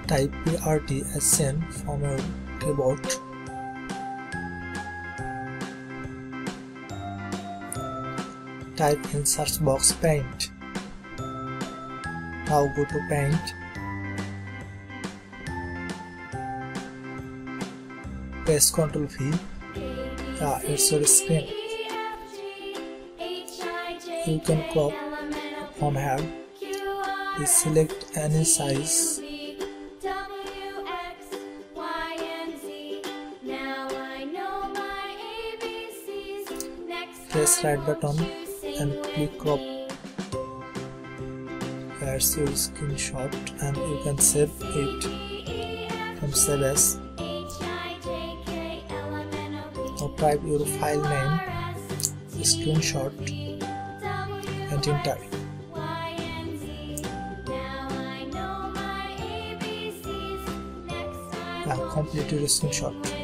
Type PRT as send from your keyboard. Type in search box paint. Now go to paint. Press Ctrl V. It's your screen. You can crop from here. Please select any size. Press right button and click crop. Here's your screenshot and you can save it from Save As. Now type your file name, screenshot and enter. Complete your screenshot.